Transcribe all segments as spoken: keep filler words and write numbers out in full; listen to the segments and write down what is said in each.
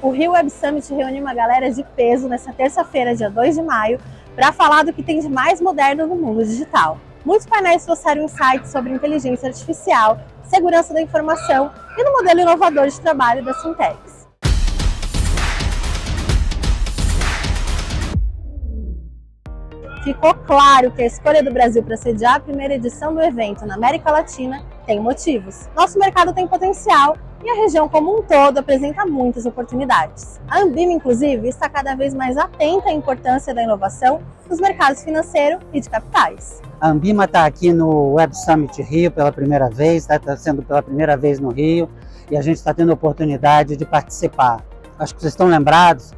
O Rio Web Summit reúne uma galera de peso nessa terça-feira, dia dois de maio, para falar do que tem de mais moderno no mundo digital. Muitos painéis trouxeram insights sobre inteligência artificial, segurança da informação e no modelo inovador de trabalho das fintechs. Ficou claro que a escolha do Brasil para sediar a primeira edição do evento na América Latina tem motivos. Nosso mercado tem potencial e a região como um todo apresenta muitas oportunidades. A Ambima, inclusive, está cada vez mais atenta à importância da inovação nos mercados financeiro e de capitais. A Ambima está aqui no Web Summit Rio pela primeira vez, está sendo pela primeira vez no Rio, e a gente está tendo a oportunidade de participar. Acho que vocês estão lembrados,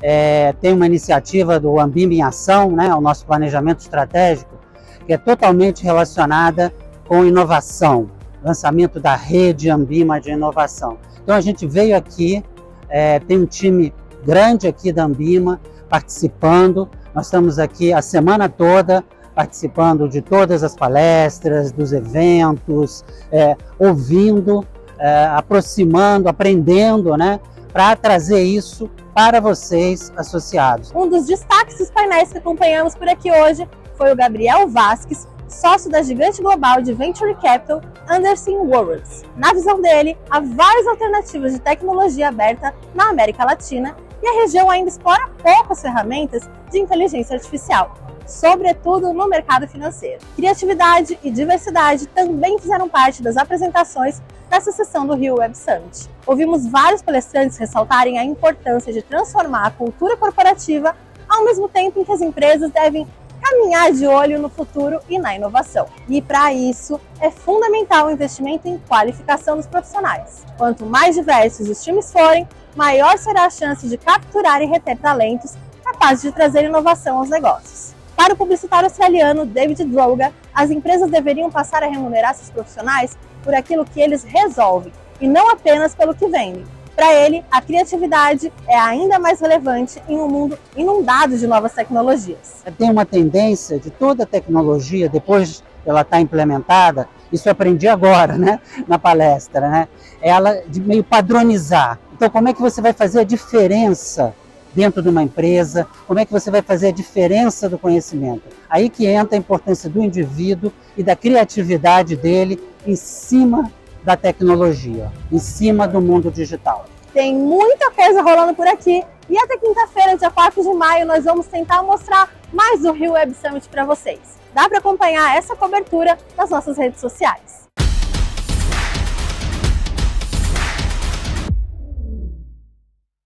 é, tem uma iniciativa do Ambima em Ação, né, o nosso planejamento estratégico, que é totalmente relacionada com inovação, lançamento da rede Ambima de inovação. Então a gente veio aqui, é, tem um time grande aqui da Ambima participando, nós estamos aqui a semana toda participando de todas as palestras, dos eventos, é, ouvindo, é, aproximando, aprendendo, né, para trazer isso para vocês associados. Um dos destaques dos painéis que acompanhamos por aqui hoje foi o Gabriel Vasques, sócio da gigante global de Venture Capital Anderson Warrants. Na visão dele, há várias alternativas de tecnologia aberta na América Latina e a região ainda explora poucas ferramentas de inteligência artificial, sobretudo no mercado financeiro. Criatividade e diversidade também fizeram parte das apresentações dessa sessão do Rio Web Summit. Ouvimos vários palestrantes ressaltarem a importância de transformar a cultura corporativa ao mesmo tempo em que as empresas devem caminhar de olho no futuro e na inovação. E para isso, é fundamental o investimento em qualificação dos profissionais. Quanto mais diversos os times forem, maior será a chance de capturar e reter talentos capazes de trazer inovação aos negócios. Para o publicitário australiano David Droga, as empresas deveriam passar a remunerar seus profissionais por aquilo que eles resolvem, e não apenas pelo que vendem. Para ele, a criatividade é ainda mais relevante em um mundo inundado de novas tecnologias. Tem uma tendência de toda a tecnologia, depois que ela está implementada, isso eu aprendi agora, né, na palestra, né, ela de meio padronizar. Então, como é que você vai fazer a diferença dentro de uma empresa? Como é que você vai fazer a diferença do conhecimento? Aí que entra a importância do indivíduo e da criatividade dele em cima da tecnologia, em cima do mundo digital. Tem muita coisa rolando por aqui e até quinta-feira, dia quatro de maio, nós vamos tentar mostrar mais do Rio Web Summit para vocês. Dá para acompanhar essa cobertura nas nossas redes sociais.